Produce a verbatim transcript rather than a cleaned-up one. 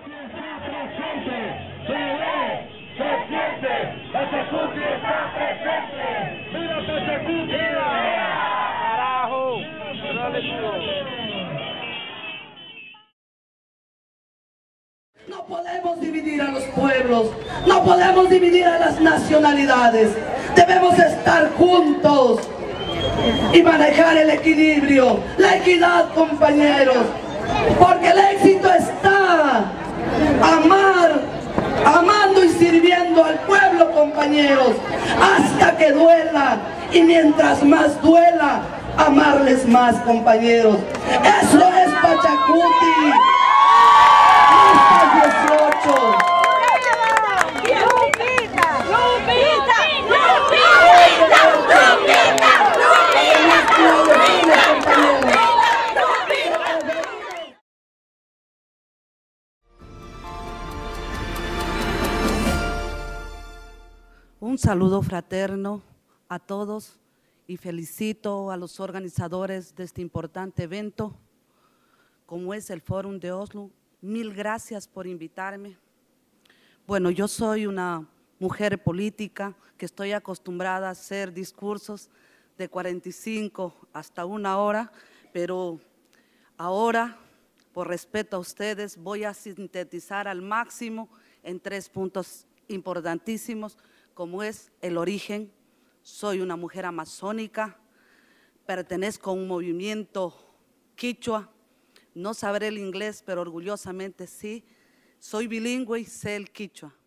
Se ve, se siente, Pachacuti está presente. ¡Viva Pachacuti! ¡Carajo! No podemos dividir a los pueblos, no podemos dividir a las nacionalidades. Debemos estar juntos y manejar el equilibrio, la equidad, compañeros, porque el éxito está amar, amando y sirviendo al pueblo, compañeros, hasta que duela, y mientras más duela, amarles más, compañeros. Eso es Pachacuti. dieciocho. Un saludo fraterno a todos y felicito a los organizadores de este importante evento, como es el Fórum de Oslo. Mil gracias por invitarme. Bueno, yo soy una mujer política que estoy acostumbrada a hacer discursos de cuarenta y cinco hasta una hora, pero ahora, por respeto a ustedes, voy a sintetizar al máximo en tres puntos importantísimos, como es el origen. Soy una mujer amazónica, pertenezco a un movimiento quichua, no sabré el inglés, pero orgullosamente sí, soy bilingüe y sé el quichua.